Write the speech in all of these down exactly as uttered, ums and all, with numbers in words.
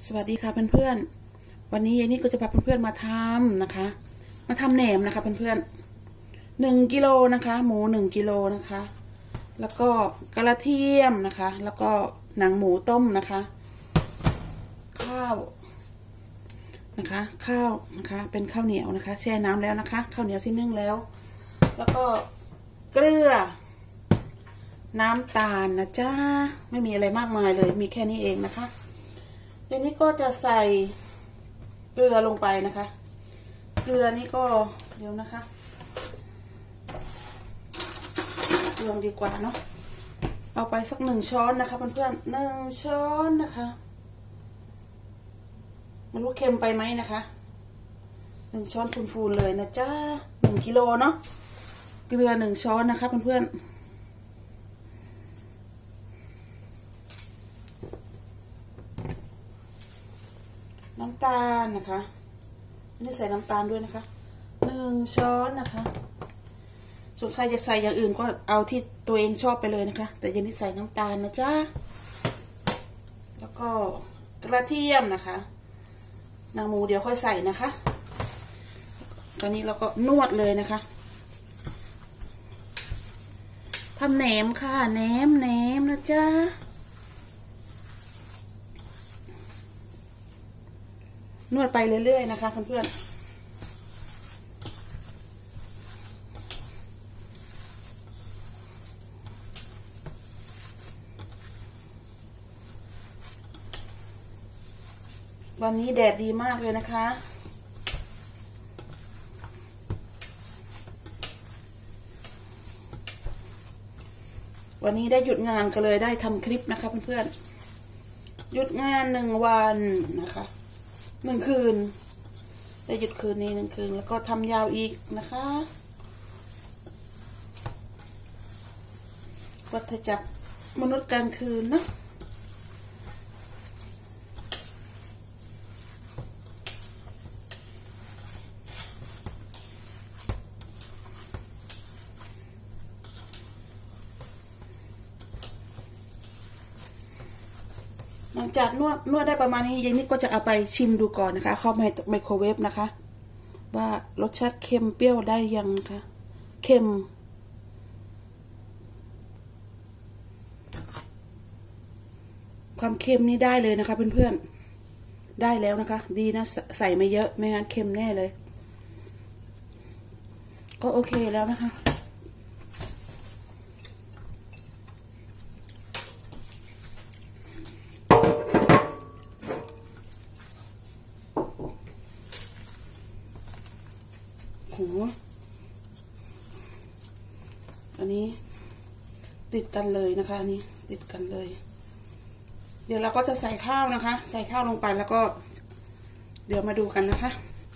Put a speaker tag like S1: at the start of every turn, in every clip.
S1: สวัสดีค่ะเพื่อนๆวันนี้ยายนิดก็จะพาเพื่อนๆมาทำนะคะมาทำแหนมนะคะเพื่อนๆหนึ่งกิโลนะคะหมูหนึ่งกิโลนะคะแล้วก็กระเทียมนะคะแล้วก็หนังหมูต้มนะคะข้าวนะคะข้าวนะคะเป็นข้าวเหนียวนะคะแช่น้ำแล้วนะคะข้าวเหนียวที่นึ่งแล้วแล้วก็เกลือน้ำตาลนะจ้าไม่มีอะไรมากมายเลยมีแค่นี้เองนะคะทีนี้ก็จะใส่เกลือลงไปนะคะเกลือนี่ก็เดี๋ยวนะคะเกลือดีกว่าเนาะเอาไปสักหนึ่งช้อนนะคะเพื่อนๆหนึ่งช้อนนะคะไม่รู้เค็มไปไหมนะคะหนึ่งช้อนฟูนๆเลยนะจ้าหนึ่งกิโลเนาะเกลือหนึ่งช้อนนะคะเพื่อนๆน้ำตาลนะคะนี่ใส่น้ำตาลด้วยนะคะหนึ่งช้อนนะคะส่วนใครจะใส่อย่างอื่นก็เอาที่ตัวเองชอบไปเลยนะคะแต่ยังนี่ใส่น้ำตาลนะจ๊ะแล้วก็กระเทียมนะคะนางหมูเดี๋ยวค่อยใส่นะคะตอนนี้เราก็นวดเลยนะคะทำแหนมค่ะแหนมแหนมนะจ๊ะนวดไปเรื่อยๆนะคะเพื่อนๆวันนี้แดดดีมากเลยนะคะวันนี้ได้หยุดงานก็เลยได้ทำคลิปนะคะเพื่อนๆหยุดงานหนึ่งวันนะคะหนึ่งคืนได้หยุดคืนนี้หนึ่งคืนแล้วก็ทำยาวอีกนะคะวัฏจักรมนุษย์กลางคืนนะหลังจากนวดนวดได้ประมาณนี้ยายนิดก็จะเอาไปชิมดูก่อนนะคะเข้าไมโครเวฟนะคะว่ารสชาติเค็มเปรี้ยวได้ยังนะคะเค็มความเค็มนี่ได้เลยนะคะเพื่อนๆได้แล้วนะคะดีนะใส่ไม่เยอะไม่งั้นเค็มแน่เลยก็โอเคแล้วนะคะโหอันนี้ติดกันเลยนะคะอันนี้ติดกันเลยเดี๋ยวเราก็จะใส่ข้าวนะคะใส่ข้าวลงไปแล้วก็เดี๋ยวมาดูกันนะคะ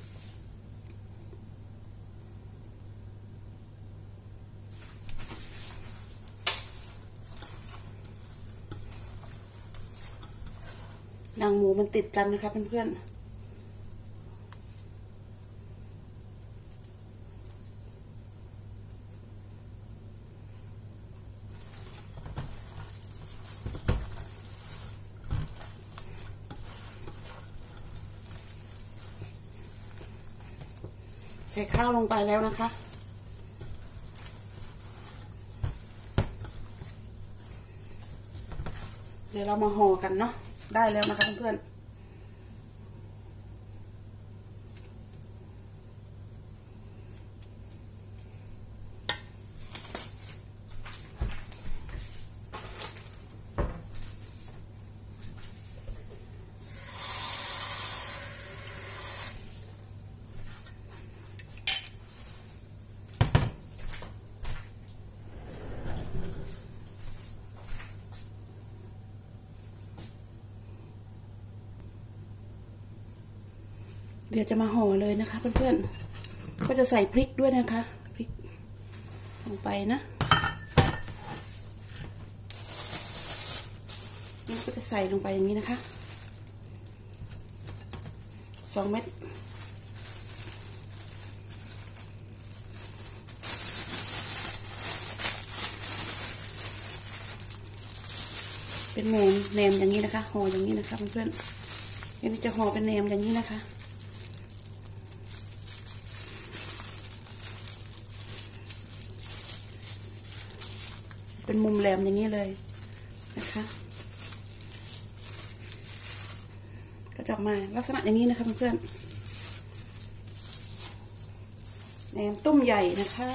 S1: หนังหมูมันติดกันนะคะเพื่อนๆใส่ข้าวลงไปแล้วนะคะเดี๋ยวเรามาห่อกันเนาะได้แล้วนะคะเพื่อนเดี๋ยวจะมาห่อเลยนะคะเพื่อนๆก็จะใส่พริกด้วยนะคะพริกลงไปนะนี่ก็จะใส่ลงไปอย่างนี้นะคะสองเม็ดเป็นแหนมแหนมอย่างนี้นะคะห่ออย่างนี้นะคะเพื่อนๆอันนี้จะห่อเป็นแหนมอย่างนี้นะคะเป็นมุมแหลมอย่างนี้เลยนะคะก็จะออกมาลักษณะอย่างนี้นะคะเพื่อนๆแหนมตุ้มใหญ่นะคะ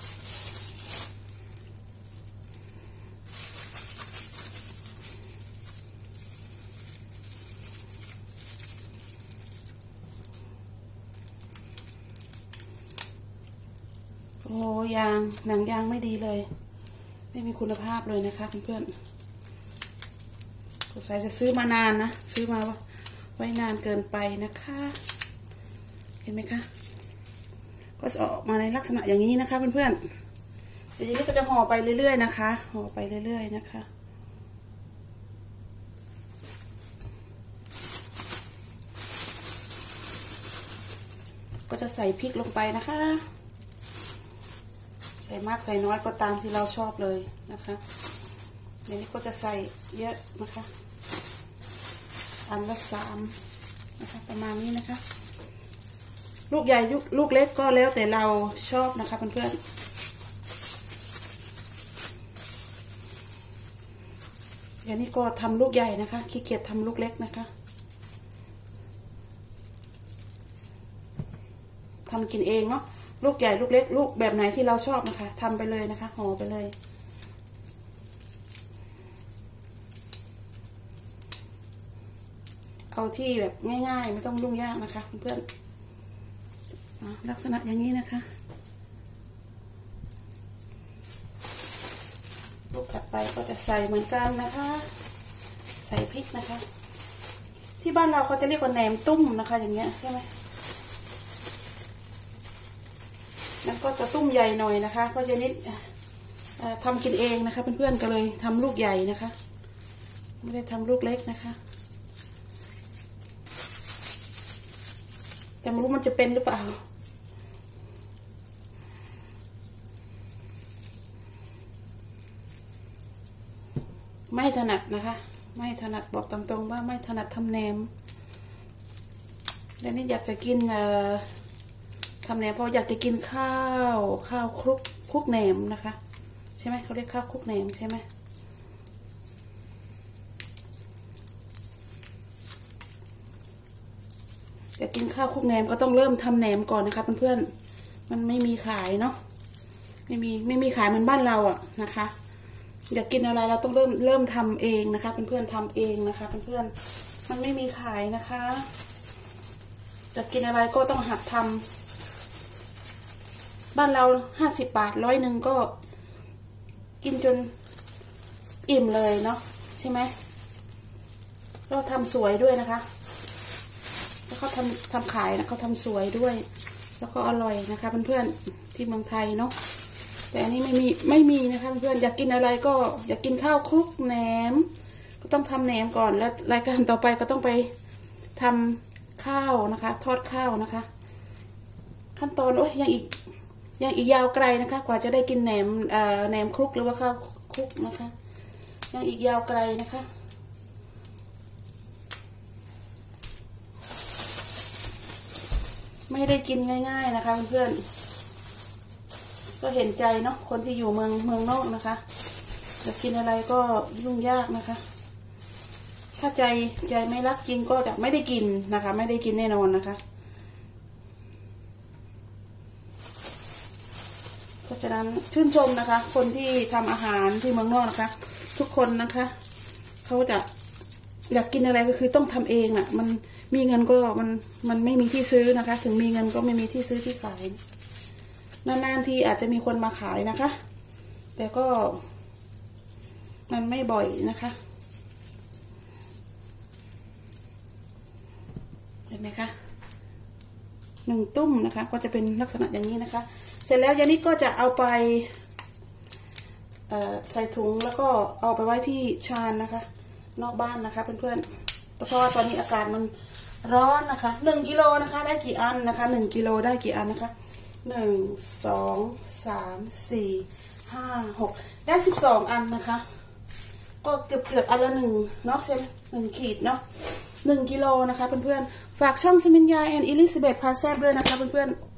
S1: โอ้ยางหนังยางไม่ดีเลยไม่มีคุณภาพเลยนะคะเพื่อนๆสงสัยจะซื้อมานานนะซื้อมาไว้นานเกินไปนะคะเห็นไหมคะก็จะออกมาในลักษณะอย่างนี้นะคะเพื่อนๆเดี๋ยวนี้ก็จะห่อไปเรื่อยๆนะคะห่อไปเรื่อยๆนะคะก็จะใส่พริกลงไปนะคะใส่มากใส่น้อยก็ตามที่เราชอบเลยนะคะเดี๋ยวนี้ก็จะใส่เยอะนะคะอันละสามนะคะประมาณนี้นะคะลูกใหญ่ลูกเล็กก็แล้วแต่เราชอบนะคะเพื่อนๆเดี๋ยวนี้ก็ทำลูกใหญ่นะคะขี้เกียจทำลูกเล็กนะคะทำกินเองเนาะลูกใหญ่ลูกเล็กลูกแบบไหนที่เราชอบนะคะทำไปเลยนะคะห่อไปเลยเอาที่แบบง่ายๆไม่ต้องยุ่งยากนะคะเพื่อนๆลักษณะอย่างนี้นะคะลูกถัดไปก็จะใส่เหมือนกันนะคะใส่พริกนะคะที่บ้านเราเขาจะเรียกว่าแหนมตุ้มนะคะอย่างเงี้ยใช่ไหมแล้วก็จะตุ้มใหญ่หน่อยนะคะเพราะจะนิดทำกินเองนะคะเพื่อนๆก็เลยทำลูกใหญ่นะคะไม่ได้ทำลูกเล็กนะคะแต่ไม่รู้มันจะเป็นหรือเปล่าไม่ถนัดนะคะไม่ถนัดบอกตามตรงว่าไม่ถนัดทำแหนมแล้วนี่อยากจะกินเอ่อทำแหนมเพราะอยากจะกินข้าวข้าวคลุกคลุกแหนมนะคะใช่ไหมเขาเรียกข้าวคลุกแหนมใช่ไหมอยากกินข้าวคลุกแหนมก็ต้องเริ่มทำแหนมก่อนนะคะเพื่อนๆมันไม่มีขายเนาะไม่มีไม่มีขายเหมือนบ้านเราอ่ะนะคะอยากกินอะไรเราต้องเริ่มเริ่มทำเองนะคะเพื่อนๆทำเองนะคะเพื่อนๆมันไม่มีขายนะคะอยากกินอะไรก็ต้องหัดทำบ้านเราห้าสิบบาทร้อยหนึ่งก็กินจนอิ่มเลยเนาะใช่ไหมเราทำสวยด้วยนะคะแล้วเขาทำทำขายนะเขาทำสวยด้วยแล้วก็อร่อยนะคะเพื่อนๆที่เมืองไทยเนาะแต่อันนี้ไม่มีไม่มีนะคะเพื่อนอยากกินอะไรก็อยากกินข้าวคลุกแหนมก็ต้องทำแหนมก่อนแล้วรายการต่อไปก็ต้องไปทำข้าวนะคะทอดข้าวนะคะขั้นตอนโอ้ยยังอีกยังอีกยาวไกลนะคะกว่าจะได้กินแหนมเอ่อแหนมคลุกหรือว่าข้าวคลุกนะคะยังอีกยาวไกลนะคะไม่ได้กินง่ายๆนะคะเพื่อนๆก็เห็นใจเนาะคนที่อยู่เมืองเมืองนอกนะคะจะกินอะไรก็ยุ่งยากนะคะถ้าใจใจไม่รักจริงก็จะไม่ได้กินนะคะไม่ได้กินแน่นอนนะคะเพราะฉะนั้นชื่นชมนะคะคนที่ทำอาหารที่เมืองนอกนะคะทุกคนนะคะเขาจะอยากกินอะไรก็คือต้องทำเองน่ะมันมีเงินก็มันมันไม่มีที่ซื้อนะคะถึงมีเงินก็ไม่มีที่ซื้อที่ขายนานๆทีอาจจะมีคนมาขายนะคะแต่ก็มันไม่บ่อยนะคะเห็นไหมคะหนึ่งตุ้มนะคะก็จะเป็นลักษณะอย่างนี้นะคะเสร็จแล้วยานิดก็จะเอาไปใส่ถุงแล้วก็เอาไปไว้ที่ชานนะคะนอกบ้านนะคะเพื่อนๆเพราะว่าตอนนี้อากาศมันร้อนนะคะหนึ่งกิโลนะคะได้กี่อันนะคะหนึ่งกิโลได้กี่อันนะคะหนึ่งสองสามสี่ห้าหกได้สิบสองอันนะคะก็เกือบเกือบอันละหนึ่งเนาะใช่ไหมหนึ่งขีดเนาะหนึ่งกิโลนะคะเพื่อนๆฝากช่องสมิญญาแอนอิลิซาเบธพาแซบด้วยนะคะเพื่อนๆ